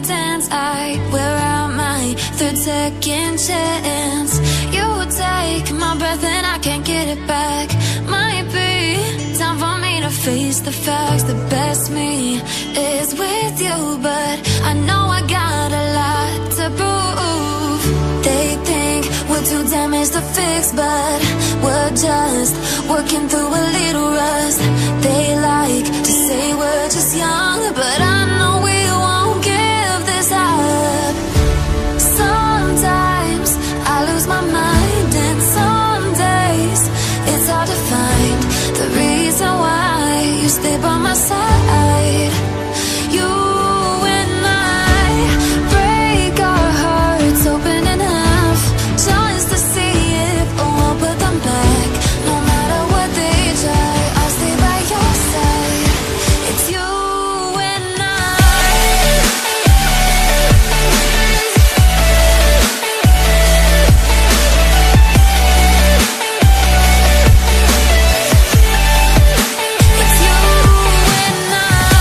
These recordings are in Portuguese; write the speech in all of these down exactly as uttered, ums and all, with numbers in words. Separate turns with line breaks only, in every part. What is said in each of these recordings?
dance, I wear out my third second chance. You take my breath and I can't get it back. Might be time for me to face the facts. The best me is with you, but I know I got a lot to prove. They think we're too damaged to fix, but we're just working through a little rust. They like to say we're just young, but I know we won't give this up. Sometimes I lose my mind, and some days it's hard to find the reason why you stay by my side. You and I break our hearts open in half, just to see if we'll put them back. No matter what they try, I'll stay by your side. It's you and I. It's you and I.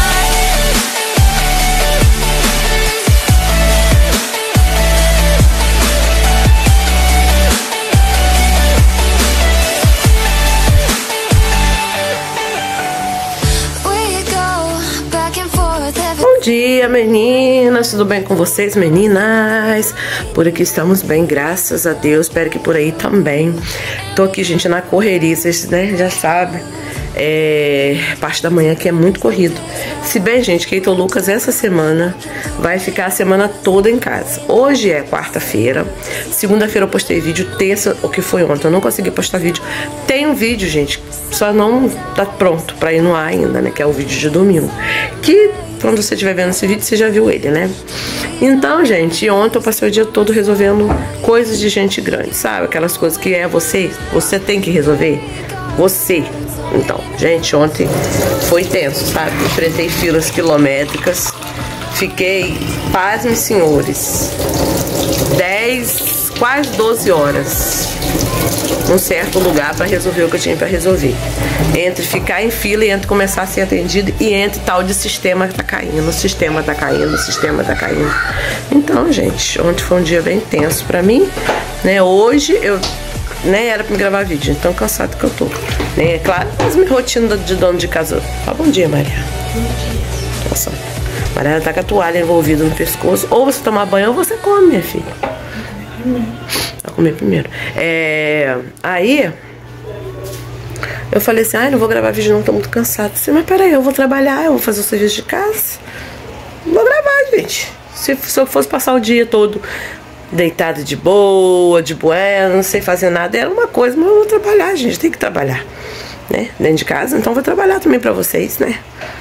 We go back and forth every
Bom dia, meninas, tudo bem com vocês, meninas? Por aqui estamos bem, graças a Deus. Espero que por aí também. Tô aqui, gente, na correria, vocês, né, já sabem. É, parte da manhã que é muito corrido. Se bem, gente, Keiton Lucas essa semana vai ficar a semana toda em casa. Hoje é quarta-feira, segunda-feira eu postei vídeo, terça, o que foi ontem, eu não consegui postar vídeo. Tem um vídeo, gente, só não tá pronto pra ir no ar ainda, né, que é o vídeo de domingo. Que quando você estiver vendo esse vídeo, você já viu ele, né? Então, gente, ontem eu passei o dia todo resolvendo coisas de gente grande, sabe? Aquelas coisas que é você, você tem que resolver. Você. Então, gente, ontem foi tenso, sabe? Enfrentei filas quilométricas. Fiquei, pasmem, senhores, dez, quase doze horas num certo lugar para resolver o que eu tinha para resolver. Entre ficar em fila e entre começar a ser atendido e entre tal de sistema que tá caindo, o sistema tá caindo, o sistema tá caindo. Então, gente, ontem foi um dia bem tenso pra mim, né? Hoje eu nem era pra me gravar vídeo, tão cansado que eu tô, né? É claro, mas minha rotina de dono de casa. Ah, bom dia, Maria. Bom dia. Nossa, Maria tá com a toalha envolvida no pescoço. Ou você tomar banho ou você come, minha filha. Vai comer primeiro. É, aí eu falei assim, ai, não vou gravar vídeo não, tô muito cansada. Assim, mas peraí, eu vou trabalhar, eu vou fazer o serviço de casa. Vou gravar, gente. Se, se eu fosse passar o dia todo deitada de boa, de boa, não sei fazer nada, era uma coisa, mas eu vou trabalhar, gente, tem que trabalhar, né, dentro de casa, então vou trabalhar também pra vocês, né.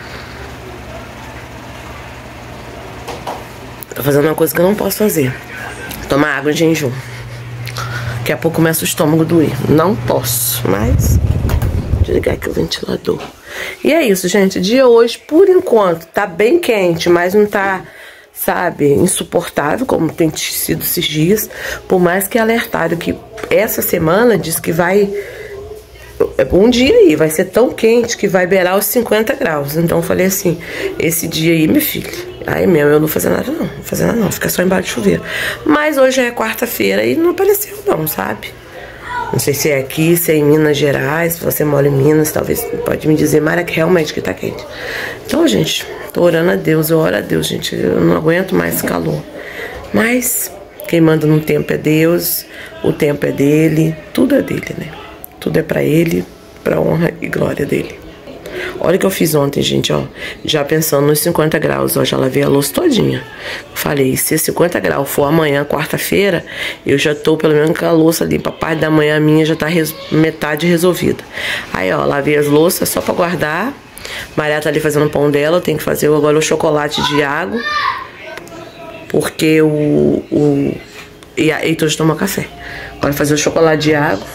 Tô fazendo uma coisa que eu não posso fazer, tomar água em jejum. Daqui a pouco começa o estômago a doer, não posso, mas desligar aqui o ventilador. E é isso, gente, dia hoje, por enquanto, tá bem quente, mas não tá, sabe, insuportável, como tem sido esses dias. Por mais que alertaram que essa semana diz que vai, um dia aí, vai ser tão quente que vai beirar os cinquenta graus. Então eu falei assim, esse dia aí, meu filho, aí mesmo eu não vou fazer nada não, não vou fazer nada não, ficar só embaixo de chuveiro. Mas hoje é quarta-feira e não apareceu não, sabe? Não sei se é aqui, se é em Minas Gerais, se você mora em Minas, talvez pode me dizer, Mara, que realmente que tá quente. Então, gente, tô orando a Deus, eu oro a Deus, gente, eu não aguento mais esse calor. Mas quem manda no tempo é Deus, o tempo é dele, tudo é dele, né? Tudo é pra ele, pra honra e glória dele. Olha o que eu fiz ontem, gente, ó. Já pensando nos cinquenta graus, ó. Já lavei a louça todinha. Falei, se cinquenta graus for amanhã, quarta-feira, eu já tô pelo menos com a louça limpa. A parte da manhã minha já tá res... metade resolvida. Aí, ó, lavei as louças só pra guardar. Maria tá ali fazendo o pão dela. Eu tenho que fazer agora o chocolate de água. Porque o... o... E a Heitor já toma café. Agora fazer o chocolate de água.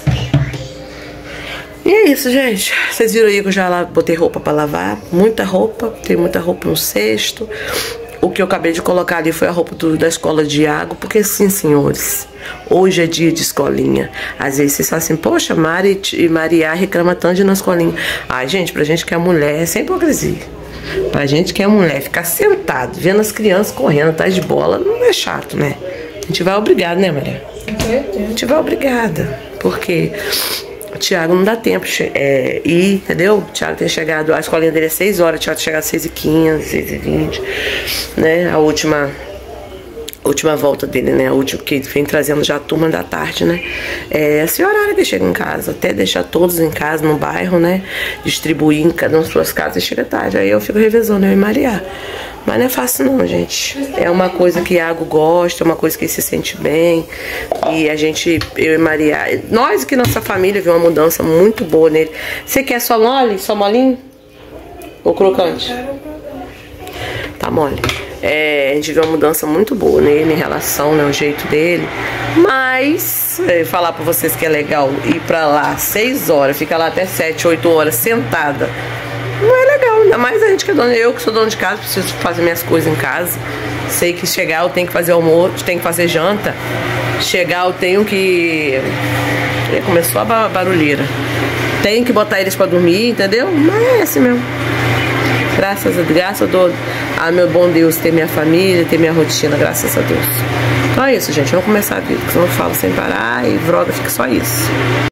E é isso, gente. Vocês viram aí que eu já botei roupa pra lavar. Muita roupa. Tem muita roupa no cesto. O que eu acabei de colocar ali foi a roupa do, da escola de Iago. Porque sim, senhores, hoje é dia de escolinha. Às vezes vocês falam assim, poxa, Mari e Maria reclama tanto de ir na escolinha. Ai, gente, pra gente que é mulher é sem hipocrisia. Pra gente que é mulher, ficar sentado, vendo as crianças correndo atrás de bola, não é chato, né? A gente vai obrigada, né, mulher? A gente vai obrigada, porque o Thiago não dá tempo de é, ir, entendeu? O Thiago tem chegado, a escolinha dele é seis horas, o Thiago tem chegado às seis e quinze, seis e vinte, né? A última... última volta dele, né? A última que vem trazendo já a turma da tarde, né? É esse horário que chega em casa, até deixar todos em casa no bairro, né? Distribuir em cada uma das suas casas e chega tarde. Aí eu fico revezando, eu e Maria. Mas não é fácil não, gente. É uma coisa que Iago gosta, é uma coisa que ele se sente bem. E a gente, eu e Maria, nós que nossa família viu uma mudança muito boa nele. Você quer só mole? Só molinho? Ou crocante? Tá mole. É, a gente viu uma mudança muito boa nele em relação, né, ao jeito dele. Mas é, falar pra vocês que é legal ir pra lá seis horas, ficar lá até sete, oito horas sentada, não é legal. Ainda mais a gente que é dona, eu que sou dona de casa, preciso fazer minhas coisas em casa. Sei que chegar eu tenho que fazer almoço, tenho que fazer janta. Chegar eu tenho que... E começou a barulheira. Tenho que botar eles pra dormir, entendeu? Mas é assim mesmo. Graças a Deus, graças a Deus, a meu bom Deus, ter minha família, ter minha rotina, graças a Deus. Então é isso, gente, vamos começar a vida, porque senão eu falo sem parar e droga, fica só isso.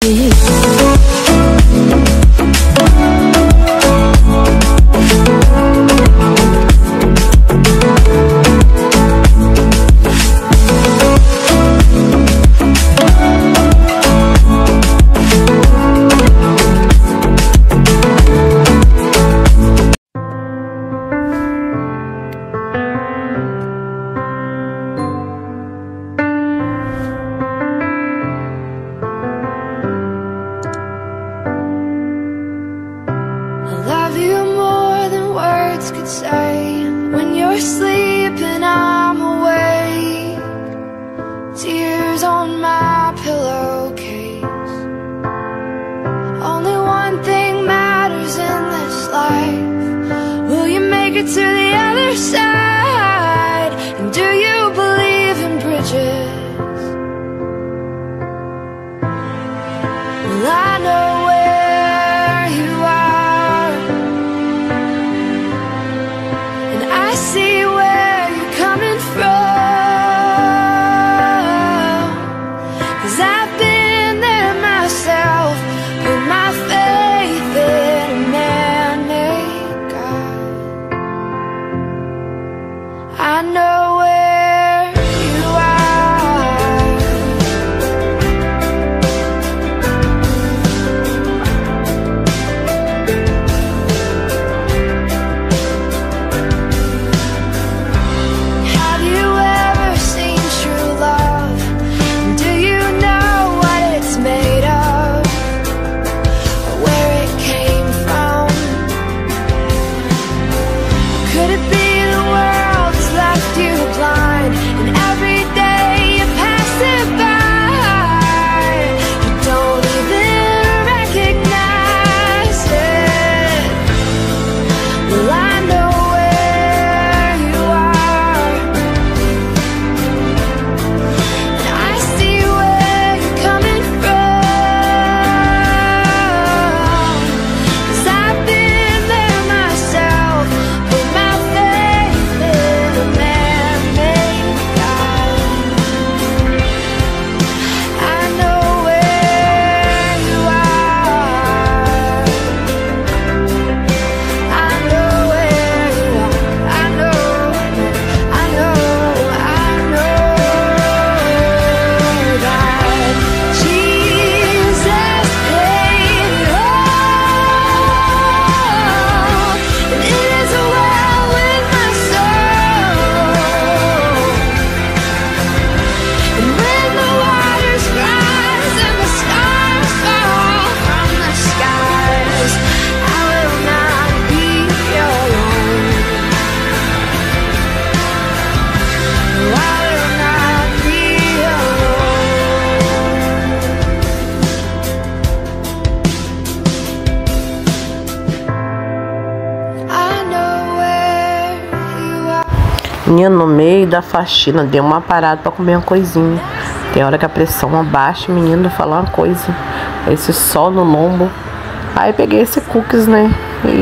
Menina, no meio da faxina, deu uma parada pra comer uma coisinha. Tem hora que a pressão abaixa, menino, vou falar uma coisa. Esse sol no lombo. Aí peguei esse cookies, né? E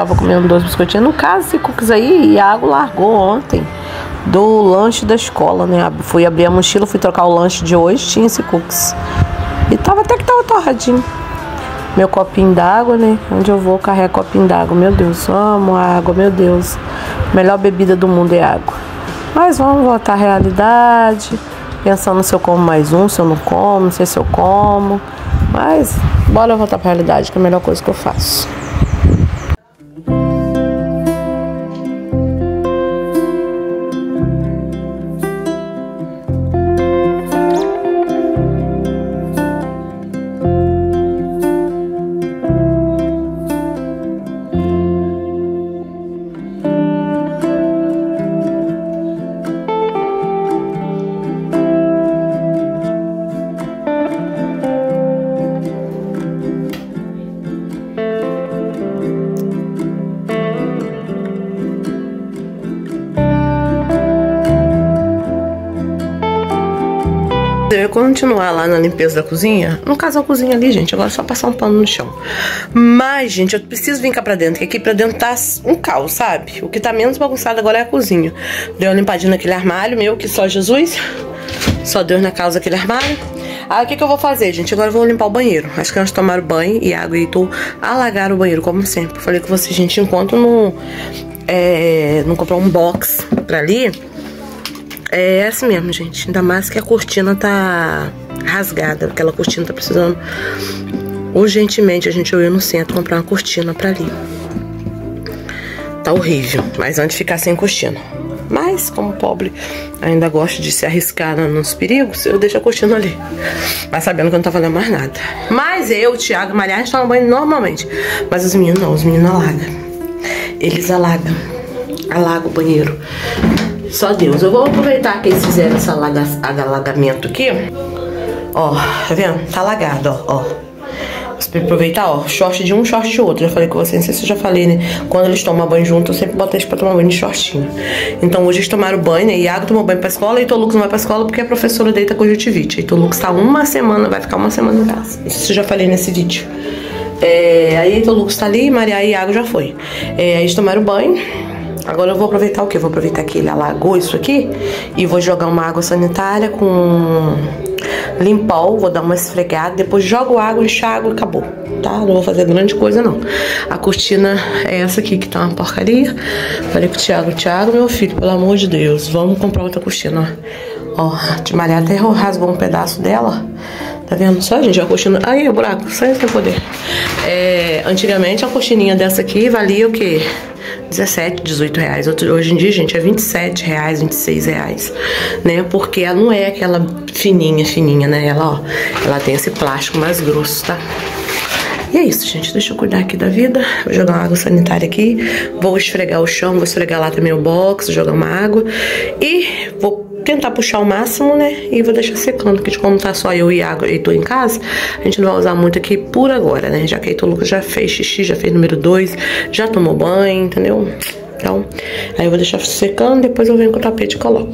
tava comendo dois biscoitinhos. No caso, esse cookies aí, Iago largou ontem do lanche da escola, né? Fui abrir a mochila, fui trocar o lanche de hoje, tinha esse cookies. E tava até que tava torradinho. Meu copinho d'água, né? Onde eu vou carregar copinho d'água. Meu Deus, amo água, meu Deus. Melhor bebida do mundo é água. Mas vamos voltar à realidade. Pensando se eu como mais um, se eu não como, não sei se eu como. Mas bora voltar pra realidade, que é a melhor coisa que eu faço. Eu ia continuar lá na limpeza da cozinha. No caso, a cozinha ali, gente. Agora é só passar um pano no chão. Mas, gente, eu preciso vir cá pra dentro. Que aqui pra dentro tá um caos, sabe? O que tá menos bagunçado agora é a cozinha. Dei uma limpadinha naquele armário meu, que só Jesus. Só Deus na causa daquele armário. Aí, o que que eu vou fazer, gente? Agora eu vou limpar o banheiro. Acho que antes de tomar o banho e água e tô alagar o banheiro, como sempre. Falei com vocês, gente, enquanto não, é, não comprar um box pra ali... É assim mesmo, gente. Ainda mais que a cortina tá rasgada. Aquela cortina tá precisando urgentemente a gente ir no centro comprar uma cortina pra ali. Tá horrível. Mas antes de ficar sem cortina. Mas, como pobre ainda gosta de se arriscar nos perigos, eu deixo a cortina ali. Mas sabendo que eu não tá fazendo mais nada. Mas eu, o Thiago e Maria, a gente toma banho normalmente. Mas os meninos não, os meninos alagam. Eles alagam. Alagam o banheiro. Só Deus. Eu vou aproveitar que eles fizeram esse alaga, alagamento aqui. Ó, tá vendo? Tá alagado, ó, ó. Vou aproveitar, ó, short de um, short de outro. Já falei com vocês, não sei se eu já falei, né? Quando eles tomam banho junto, eu sempre boto eles pra tomar banho de shortinho. Então hoje eles tomaram banho, né? Iago tomou banho pra escola e Heitor Lucas não vai pra escola porque a professora deita conjuntivite. Heitor Lucas tá uma semana, vai ficar uma semana em casa. Não sei se eu já falei nesse vídeo. É, aí Heitor Lucas tá ali, Maria e Iago já foi. É, aí eles tomaram banho. Agora eu vou aproveitar o que? Eu vou aproveitar que ele alagou isso aqui e vou jogar uma água sanitária com limpol, vou dar uma esfregada, depois jogo água, enxago e acabou, tá? Não vou fazer grande coisa não. A cortina é essa aqui que tá uma porcaria. Falei com o Thiago, Thiago, meu filho, pelo amor de Deus, vamos comprar outra cortina, ó. Ó, de Maria até rasgou um pedaço dela. Tá vendo só, gente? A cortina... Aí, o buraco, sai sem poder. É, antigamente, a cortininha dessa aqui valia o quê? dezessete, dezoito reais. Hoje em dia, gente, é vinte e sete reais, vinte e seis reais, né? Porque ela não é aquela fininha, fininha, né? Ela, ó, ela tem esse plástico mais grosso, tá? E é isso, gente. Deixa eu cuidar aqui da vida. Vou jogar uma água sanitária aqui. Vou esfregar o chão, vou esfregar lá também o box, jogar uma água. E vou tentar puxar o máximo, né? E vou deixar secando, porque como tá só eu e Iago e Heitor em casa, a gente não vai usar muito aqui por agora, né? Já que Heitor Lucas já fez xixi, já fez número dois, já tomou banho, entendeu? Então, aí eu vou deixar secando, depois eu venho com o tapete e coloco.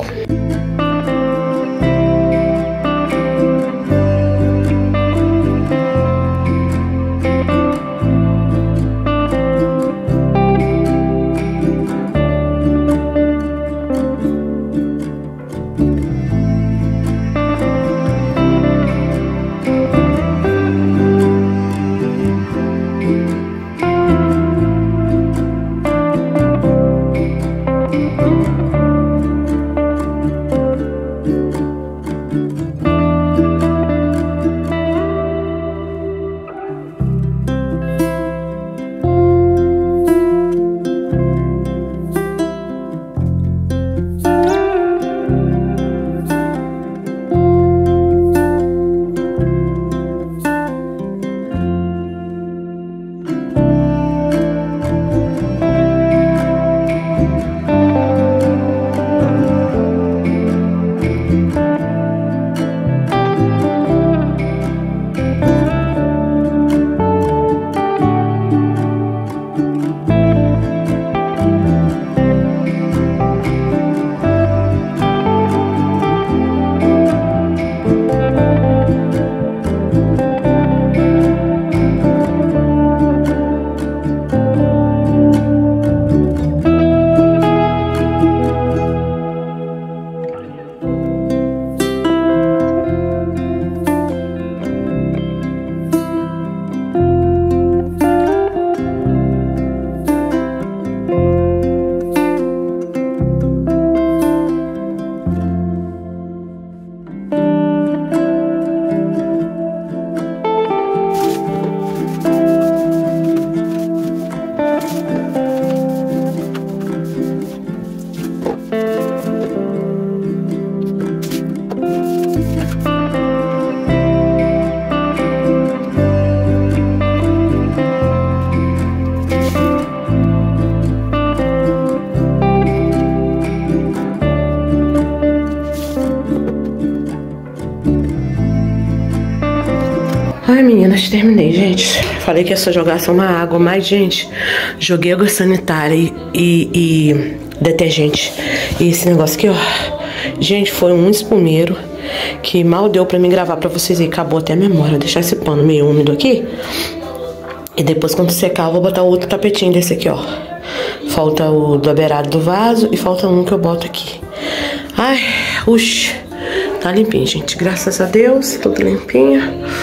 Ai, meninas, terminei, gente. Falei que ia só jogar só uma água, mas, gente, joguei água sanitária e, e, e detergente. E esse negócio aqui, ó. Gente, foi um espumeiro que mal deu pra mim gravar pra vocês aí. Acabou até a memória. Vou deixar esse pano meio úmido aqui. E depois, quando secar, eu vou botar outro tapetinho desse aqui, ó. Falta o do beirado do vaso e falta um que eu boto aqui. Ai, uxa. Tá limpinho, gente. Graças a Deus, tudo limpinho.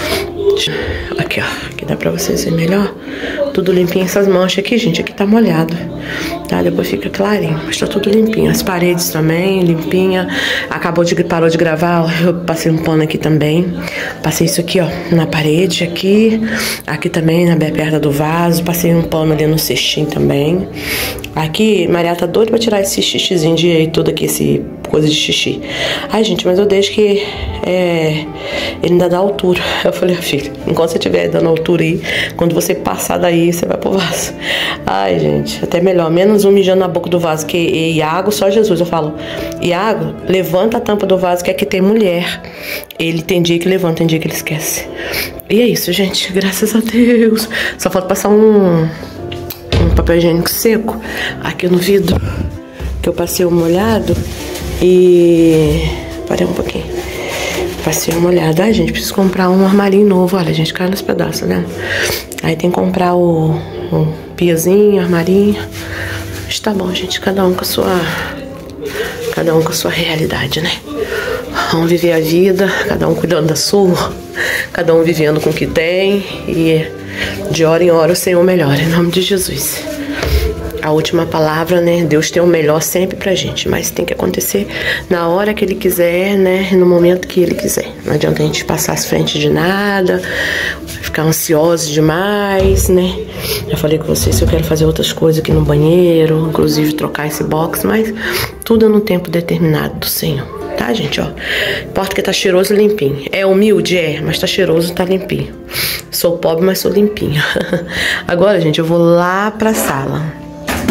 Aqui, ó. Aqui dá pra vocês verem melhor. Tudo limpinho. Essas manchas aqui, gente, aqui tá molhado. Tá? Depois fica clarinho. Mas tá tudo limpinho. As paredes também, limpinha. Acabou de, parou de gravar, ó. Eu passei um pano aqui também. Passei isso aqui, ó, na parede, aqui. Aqui também, na perna do vaso. Passei um pano ali no cestinho também. Aqui, Maria tá doida pra tirar esse xixizinho de aí, tudo aqui, esse coisa de xixi. Ai, gente, mas eu deixo que é, ele ainda dá altura. Eu falei, filho, enquanto você estiver dando altura aí, quando você passar daí, você vai pro vaso. Ai, gente, até melhor, menos um mijando na boca do vaso, que Iago, só Jesus, eu falo, Iago, levanta a tampa do vaso, que aqui tem mulher. Ele tem dia que levanta, tem dia que ele esquece. E é isso, gente, graças a Deus. Só falta passar um... um papel higiênico seco aqui no vidro, que eu passei o molhado e... parei um pouquinho. Passei o molhado. Ai, gente, preciso comprar um armarinho novo. Olha, gente, cai nos pedaços, né? Aí tem que comprar o, o piazinho, armarinho. Mas tá bom, gente, cada um com a sua... cada um com a sua realidade, né? Vamos viver a vida, cada um cuidando da sua, cada um vivendo com o que tem e... de hora em hora o Senhor melhora, em nome de Jesus. A última palavra, né? Deus tem o melhor sempre pra gente, mas tem que acontecer na hora que Ele quiser, né? No momento que Ele quiser. Não adianta a gente passar às frente de nada, ficar ansioso demais, né? Já falei com vocês que eu quero fazer outras coisas aqui no banheiro, inclusive trocar esse box, mas tudo no tempo determinado do Senhor. Tá, gente, ó. Importa que tá cheiroso e limpinho. É humilde? É, mas tá cheiroso e tá limpinho. Sou pobre, mas sou limpinho. Agora, gente, eu vou lá pra sala.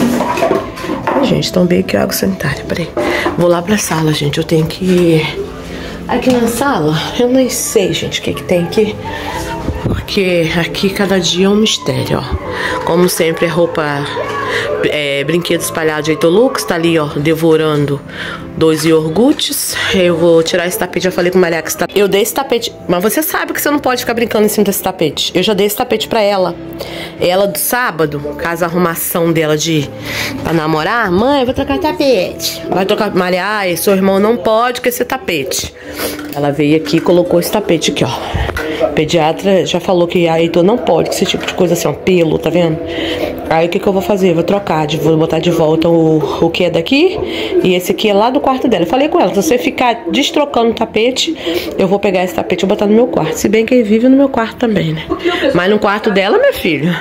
Ai, gente, estão bem aqui a água sanitária, peraí. Vou lá pra sala, gente, eu tenho que... Aqui na sala, eu nem sei, gente, o que que tem aqui. Porque aqui cada dia é um mistério, ó. Como sempre, é roupa... É, brinquedo espalhado de Eitolux, tá ali, ó, devorando dois iogurtes. Eu vou tirar esse tapete, já falei com a Maria que esse tapete... Eu dei esse tapete, mas você sabe que você não pode ficar brincando em cima desse tapete. Eu já dei esse tapete pra ela. Ela do sábado, caso a arrumação dela de pra namorar, mãe, eu vou trocar tapete. Vai trocar, Maria, ai, seu irmão não pode com esse tapete. Ela veio aqui e colocou esse tapete aqui, ó. O pediatra já falou que a Heitor não pode com esse tipo de coisa assim, ó, pelo, tá vendo? Aí o que que eu vou fazer? Vou trocar, de, vou botar de volta o, o que é daqui e esse aqui é lá do quarto dela. Eu falei com ela, se você ficar destrocando o tapete, eu vou pegar esse tapete e botar no meu quarto. Se bem que ele vive no meu quarto também, né? Mas no quarto dela, meu filho,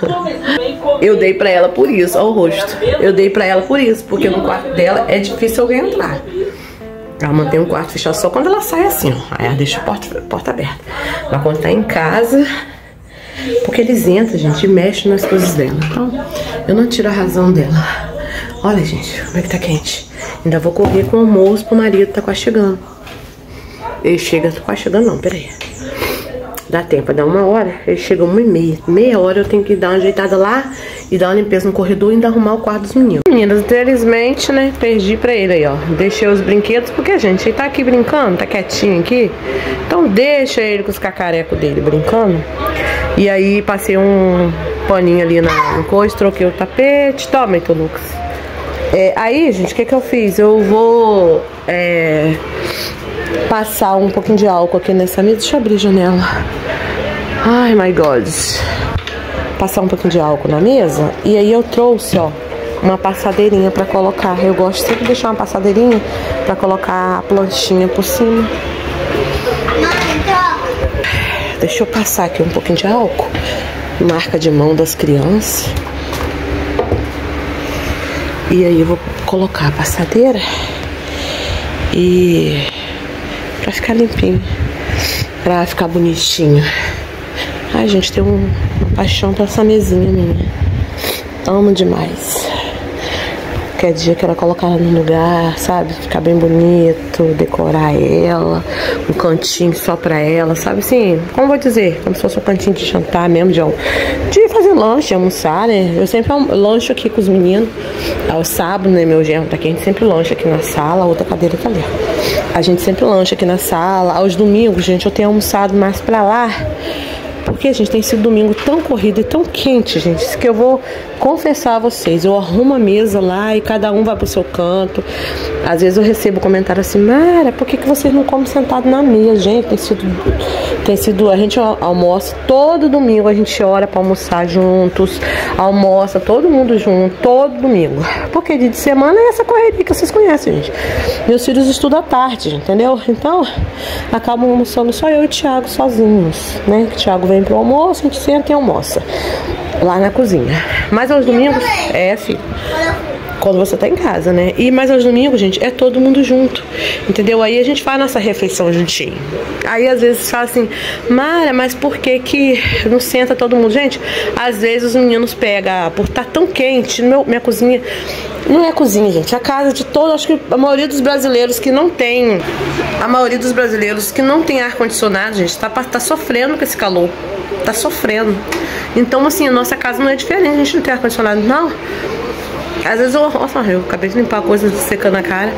eu dei pra ela por isso, ó o rosto. Eu dei pra ela por isso, porque no quarto dela é difícil alguém entrar. Ela mantém um quarto fechado só quando ela sai assim, ó. Aí ela deixa a porta, porta aberta. Mas quando tá em casa... Porque eles entram, gente, e mexem nas coisas dela. Então, eu não tiro a razão dela. Olha, gente, como é que tá quente. Ainda vou correr com o almoço pro marido, tá quase chegando. Ele chega, tá quase chegando não, peraí. Dá tempo, dá uma hora. Ele chega uma e meia. Meia hora eu tenho que dar uma ajeitada lá e dar uma limpeza no corredor e ainda arrumar o quarto dos meninos. Meninas, infelizmente, né, perdi pra ele aí, ó. Deixei os brinquedos, porque, gente, ele tá aqui brincando, tá quietinho aqui. Então deixa ele com os cacarecos dele brincando. E aí passei um paninho ali na, no coisa, troquei o tapete. Toma, então, Lucas. É, aí, gente, o que que eu fiz? Eu vou é, passar um pouquinho de álcool aqui nessa mesa. Deixa eu abrir a janela. Ai, my God. Passar um pouquinho de álcool na mesa. E aí eu trouxe, ó, uma passadeirinha pra colocar. Eu gosto sempre de deixar uma passadeirinha pra colocar a plantinha por cima. Deixa eu passar aqui um pouquinho de álcool. Marca de mão das crianças. E aí eu vou colocar a passadeira. E... pra ficar limpinho. Pra ficar bonitinho. Ai, gente, tem um, uma paixão pra essa mesinha minha. Amo demais. quer dia que ela colocar ela no lugar, sabe? Ficar bem bonito, decorar ela, um cantinho só pra ela, sabe? Assim, como vou dizer? Como se fosse um cantinho de jantar mesmo, de, de fazer lanche, de almoçar, né? Eu sempre lancho aqui com os meninos. Aos sábados, né? Meu genro tá aqui, a gente sempre lancha aqui na sala, a outra cadeira tá ali. A gente sempre lancha aqui na sala. Aos domingos, gente, eu tenho almoçado mais pra lá. Porque, gente, tem sido domingo tão corrido e tão quente, gente, que eu vou confessar a vocês. Eu arrumo a mesa lá e cada um vai pro seu canto. Às vezes eu recebo comentário assim, Mara, por que, que vocês não comem sentado na mesa? Gente, tem sido, tem sido... A gente almoça todo domingo, a gente ora pra almoçar juntos. Almoça todo mundo junto, todo domingo. Porque dia de semana é essa correria que vocês conhecem, gente. Meus filhos estudam à tarde, entendeu? Então, acabam almoçando só eu e o Thiago sozinhos, né? O Thiago vem pro almoço, a gente senta e almoça lá na cozinha. Mas aos domingos, é, filho, quando você tá em casa, né? E mais aos domingos, gente, é todo mundo junto, entendeu? Aí a gente faz nossa refeição juntinho. Aí às vezes fala assim, Mara, mas por que que não senta todo mundo? Gente, às vezes os meninos pegam, por estar tá tão quente, meu, minha cozinha... Não é cozinha, gente, é a casa de todos, acho que a maioria dos brasileiros que não tem, a maioria dos brasileiros que não tem ar-condicionado, gente, tá, tá sofrendo com esse calor, tá sofrendo. Então, assim, a nossa casa não é diferente, a gente não tem ar-condicionado, não. Às vezes eu, nossa, eu acabei de limpar a coisa secando a cara.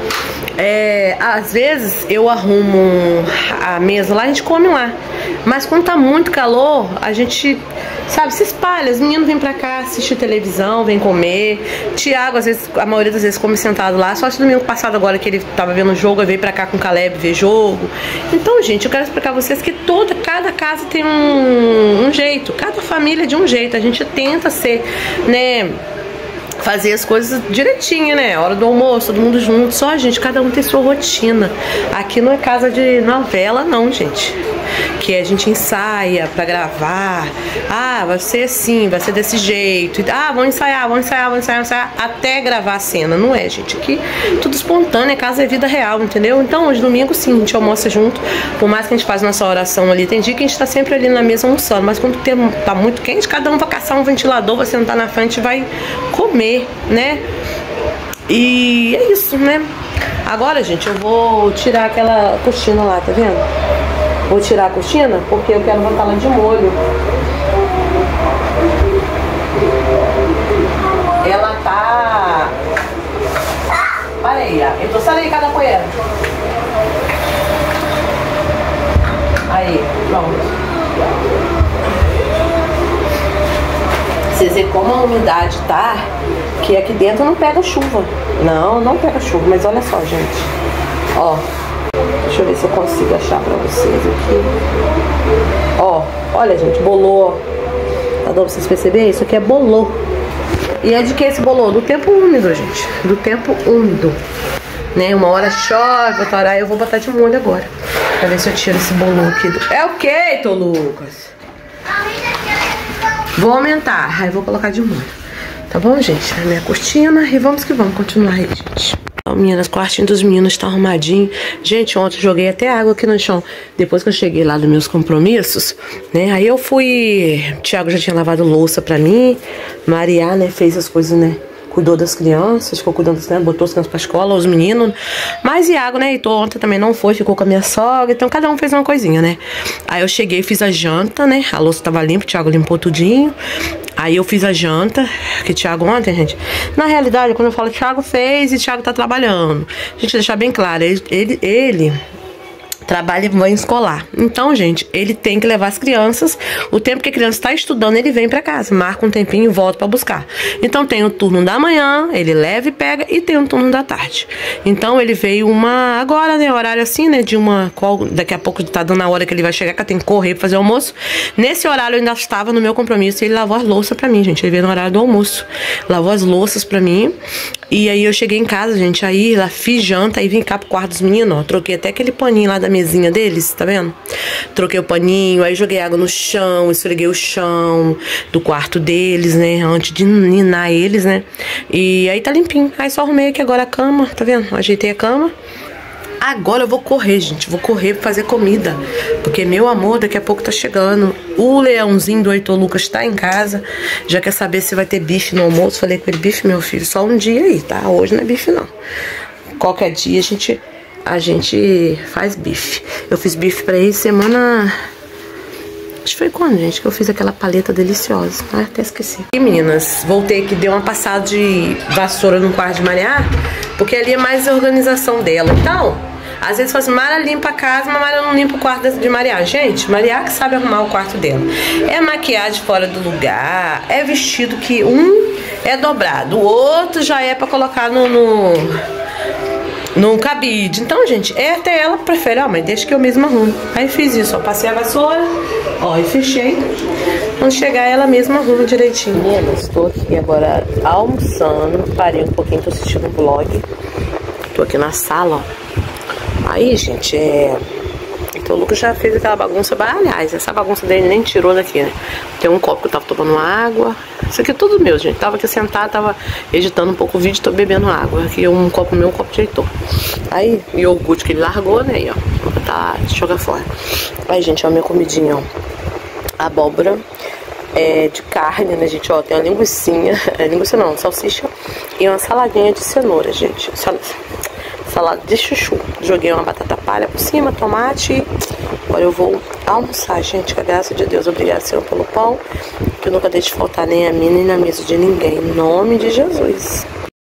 É, às vezes eu arrumo a mesa lá, a gente come lá. Mas quando tá muito calor, a gente, sabe, se espalha. Os meninos vêm pra cá assistir televisão, vêm comer. Tiago, às vezes, a maioria das vezes come sentado lá. Só que domingo passado agora que ele tava vendo o jogo, veio pra cá com o Caleb ver jogo. Então, gente, eu quero explicar a vocês que toda, cada casa tem um, um jeito. Cada família de um jeito. A gente tenta ser, né... fazer as coisas direitinho, né? Hora do almoço, todo mundo junto. Só, gente, cada um tem sua rotina. Aqui não é casa de novela, não, gente. Que a gente ensaia pra gravar. Ah, vai ser assim, vai ser desse jeito. Ah, vamos ensaiar, vamos ensaiar, vamos ensaiar, vamos ensaiar até gravar a cena. Não é, gente. Aqui tudo espontâneo, casa é vida real, entendeu? Então, hoje domingo, sim, a gente almoça junto. Por mais que a gente faz nossa oração ali, tem dia que a gente tá sempre ali na mesa almoçando. Mas quando o tempo tá muito quente, cada um vai caçar um ventilador, vai sentar na frente e vai comer, né? E é isso, né? Agora, gente, eu vou tirar aquela cortina lá, tá vendo? Vou tirar a cortina porque eu quero botar ela de molho. Ela tá... Olha aí, ó. Eu tô saindo aí cada poeira. Aí, pronto. Vocês veem como a umidade tá, que aqui dentro não pega chuva. Não, não pega chuva, mas olha só, gente. Ó, deixa eu ver se eu consigo achar pra vocês aqui. Ó, olha, gente, bolô. Tá dando pra vocês perceberem? Isso aqui é bolô. E é de que esse bolô? Do tempo úmido, gente. Do tempo úmido. Né? Uma hora chove, outra hora eu vou botar de molho agora. Pra ver se eu tiro esse bolô aqui. Do... É o que, Tô Lucas? Vou aumentar, aí vou colocar de molho. Tá bom, gente? A minha cortina e vamos que vamos continuar aí, gente. Então, meninas, o quartinho dos meninos tá arrumadinho. Gente, ontem eu joguei até água aqui no chão. Depois que eu cheguei lá dos meus compromissos, né? Aí eu fui... O Thiago já tinha lavado louça pra mim. Maria, né, fez as coisas, né? Cuidou das crianças, ficou cuidando das crianças, botou as crianças pra escola, os meninos. Mas Iago, né, Heitor ontem também não foi, ficou com a minha sogra. Então cada um fez uma coisinha, né? Aí eu cheguei, fiz a janta, né? A louça tava limpa, o Thiago limpou tudinho. Aí eu fiz a janta, que o Thiago ontem, gente... Na realidade, quando eu falo Thiago fez e Thiago tá trabalhando. Gente, deixar bem claro, ele... ele, ele trabalha em banho escolar. Então, gente, ele tem que levar as crianças. O tempo que a criança está estudando, ele vem para casa, marca um tempinho e volta para buscar. Então, tem o turno da manhã, ele leva e pega, e tem o turno da tarde. Então, ele veio uma... Agora, né, horário assim, né, de uma... Qual, daqui a pouco tá dando a hora que ele vai chegar, que eu tenho que correr pra fazer o almoço. Nesse horário, eu ainda estava no meu compromisso, e ele lavou as louças pra mim, gente. Ele veio no horário do almoço. Lavou as louças pra mim. E aí, eu cheguei em casa, gente, aí lá fiz janta, aí vim cá pro quarto dos meninos, ó. Troquei até aquele paninho lá da mesinha deles, tá vendo? Troquei o paninho, aí joguei água no chão, esfreguei o chão do quarto deles, né? Antes de ninar eles, né? E aí tá limpinho. Aí só arrumei aqui agora a cama, tá vendo? Ajeitei a cama. Agora eu vou correr, gente. Vou correr pra fazer comida. Porque meu amor daqui a pouco tá chegando. O leãozinho do Heitor Lucas tá em casa. Já quer saber se vai ter bife no almoço. Falei com ele, bife, meu filho, só um dia aí, tá? Hoje não é bife, não. Qualquer dia a gente, a gente faz bife. Eu fiz bife pra ele semana... Acho que foi quando, gente, que eu fiz aquela paleta deliciosa. Ah, até esqueci. E, meninas, voltei aqui, dei uma passada de vassoura no quarto de Maria, porque ali é mais a organização dela. Então, às vezes fala assim, Mara limpa a casa, mas Mara não limpa o quarto de Maria. Gente, Maria que sabe arrumar o quarto dela. É maquiagem fora do lugar, é vestido que um é dobrado, o outro já é pra colocar no... no... no cabide. Então, gente, é até ela prefere, ó, mas deixa que eu mesma arrumo. Aí fiz isso, ó, passei a vassoura, ó, e fechei. Quando chegar, ela mesma arruma direitinho. Meninas, estou aqui agora almoçando, parei um pouquinho, tô assistindo um vlog. Tô aqui na sala, ó. Aí, gente, é... Então o Lucas já fez aquela bagunça, aliás, essa bagunça dele nem tirou daqui, né? Tem um copo que eu tava tomando água. Isso aqui é tudo meu, gente. Tava aqui sentada, tava editando um pouco o vídeo, tô bebendo água. Aqui um copo meu, um copo de Heitor. Aí, iogurte que ele largou, né? Aí, ó, vou botar, jogar fora. Aí, gente, ó, minha comidinha, ó. Abóbora é, de carne, né, gente? Ó, tem uma linguicinha, é, linguiça não, salsicha e uma saladinha de cenoura, gente. Salada. Salada de chuchu. Joguei uma batata palha por cima, tomate. Agora eu vou almoçar, gente. Com a graça de Deus. Obrigada, Senhor, pelo pão. Que eu nunca deixe faltar nem a mim, nem na mesa de ninguém. Em nome de Jesus.